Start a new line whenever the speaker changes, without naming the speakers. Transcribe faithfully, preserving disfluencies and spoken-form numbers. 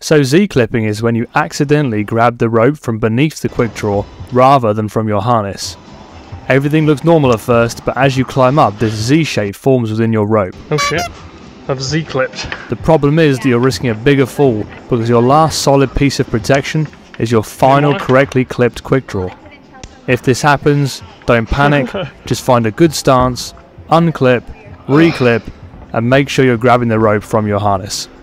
So Z-clipping is when you accidentally grab the rope from beneath the quick draw rather than from your harness. Everything looks normal at first, but as you climb up, this Z shape forms within your rope.
Oh shit, I've Z-clipped.
The problem is that you're risking a bigger fall because your last solid piece of protection is your final correctly clipped quick draw. If this happens, don't panic, just find a good stance, unclip, reclip, and make sure you're grabbing the rope from your harness.